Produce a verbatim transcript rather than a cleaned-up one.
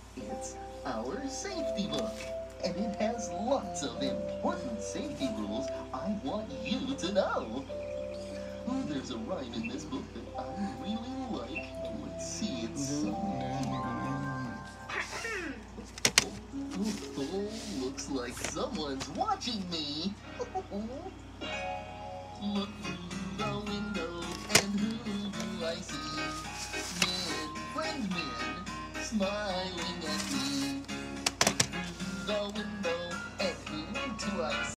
It's our safety book, and it has lots of important safety rules I want you to know. Oh, there's a rhyme in this book that I really like. Let's see, it's... oh, oh, looks like someone's watching me. Look through the window, and who do I see? Men, friend men, smiling at me. Look through the window, and who do I see?